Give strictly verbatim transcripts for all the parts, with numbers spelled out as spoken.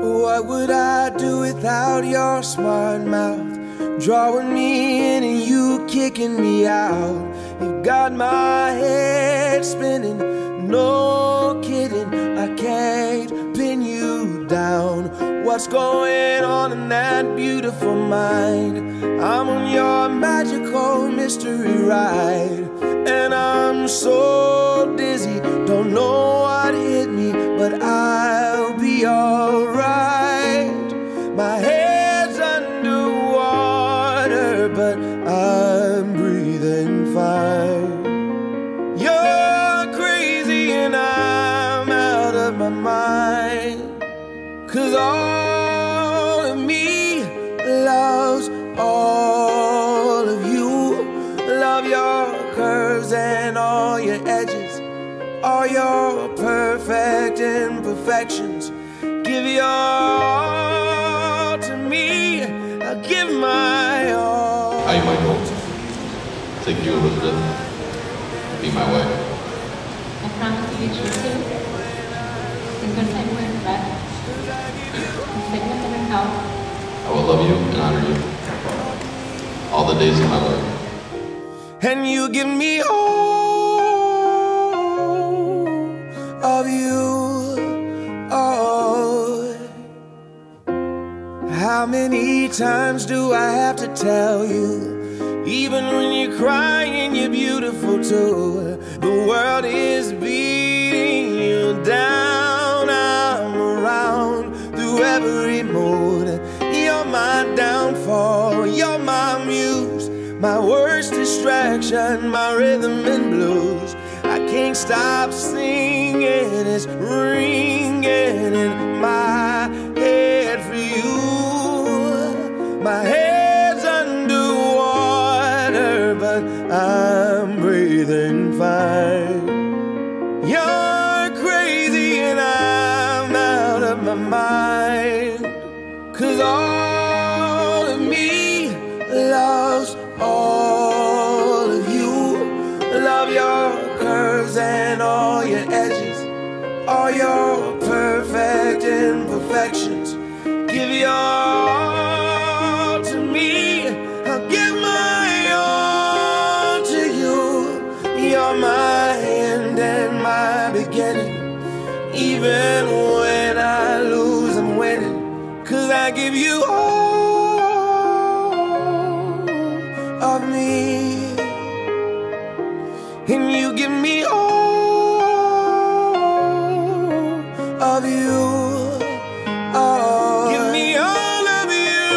What would I do without your smart mouth? Drawing me in and you kicking me out. You got my head spinning, no kidding. I can't pin you down. What's going on in that beautiful mind? I'm on your magical mystery ride, and I'm so dizzy, don't know what hit me, but I'll be alright. My head's underwater, but I'm breathing fine. You're crazy and I'm out of my mind, 'cause all of me loves all of you. Love your curves and all your edges, all your perfect imperfections. Give your all to me, I'll give my all. I, Michael, take you, Elizabeth, be my wife. I promise to be true to you. And good time with that. In sickness and in health. I will love you and honor you all the days of my life. And you give me all of you, all. How many times do I have to tell you? Even when you're crying, you're beautiful too. The world is beating you down. I'm around through every mood. You're my downfall, you're my muse, my worst distraction, my rhythm and blues. I can't stop singing, it's ringing in my head for you. My head's underwater, but I'm breathing fine. You're crazy and I'm out of my mind, 'cause all of me loves all of you. Love your curves and all your edges, all your perfect imperfections. Give your all to me, I'll give my all to you. You're my end and my beginning. Even when I lose, I'm winning, 'cause I give you all of me, and you give me all of you. Oh, give me all of you.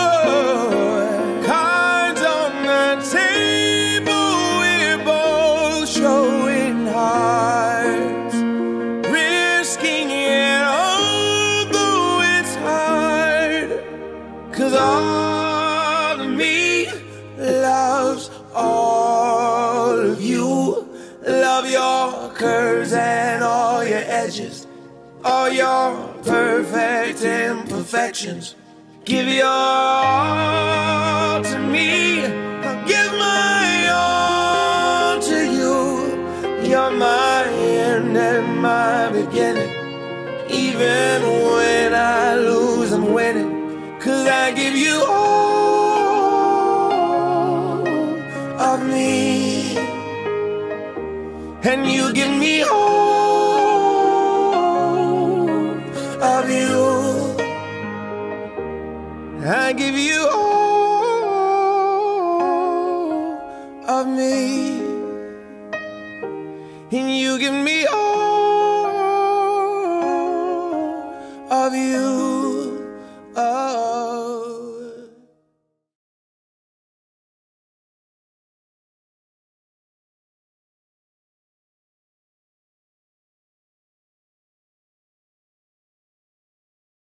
Cards on the table, we're both showing hearts, risking it although it's hard, 'cause all of me loves all of you. Love your curves and all your edges, all your perfect imperfections. Give your all to me, I'll give my all to you. You're my end and my beginning. Even when I lose, I'm winning, 'cause I give you all of me, and you give me all of you. I give you all of me, and you give me all of you.